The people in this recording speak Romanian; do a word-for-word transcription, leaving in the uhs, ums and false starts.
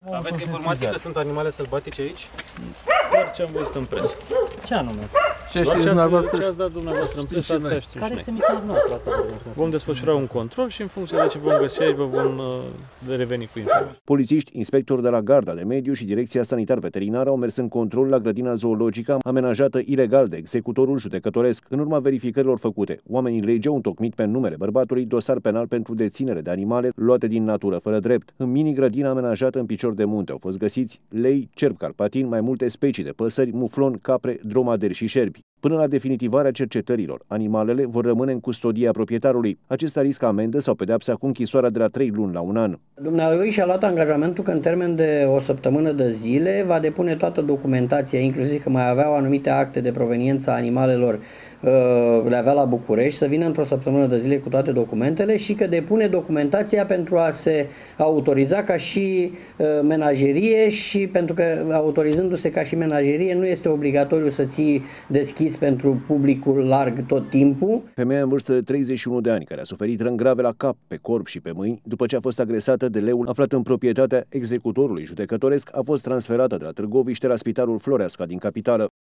Aveți informații că sunt animale sălbatice aici? Doar ce am văzut în presă. Ce anume? Ce știți dumneavoastră? Ce ați dat dumneavoastră în presă, atâta știm. Care este misiunea noastră asta? Vom desfășura un control și în funcție de ce vom găsi aici, vă vom uh, reveni cu informații. Polițiști, inspectori de la Garda de Mediu și Direcția Sanitar-Veterinară au mers în control la grădina zoologică amenajată ilegal de executorul judecătoresc. În urma verificărilor făcute, oamenii legii au întocmit pe numele bărbatului dosar penal pentru deținere de animale luate din natură fără drept. În mini-grădina amenajată în picior de munte au fost găsiți lei, cerb carpatin, mai multe specii de păsări, muflon, capre, dromedari și șerpi. Până la definitivarea cercetărilor, animalele vor rămâne în custodia proprietarului. Acesta riscă amendă sau pedeapsa cu închisoarea de la trei luni la un an. Dumnealui și-a luat angajamentul că în termen de o săptămână de zile va depune toată documentația, inclusiv că mai aveau anumite acte de proveniență a animalelor, le avea la București, să vină într-o săptămână de zile cu toate documentele și că depune documentația pentru a se autoriza ca și menajerie și pentru că autorizându-se ca și menajerie nu este obligatoriu să ții deschis pentru publicul larg tot timpul. Femeia în vârstă de treizeci și unu de ani, care a suferit răni grave la cap, pe corp și pe mâini, după ce a fost agresată de leul aflat în proprietatea executorului judecătoresc, a fost transferată de la Târgoviște la Spitalul Floreasca din capitală.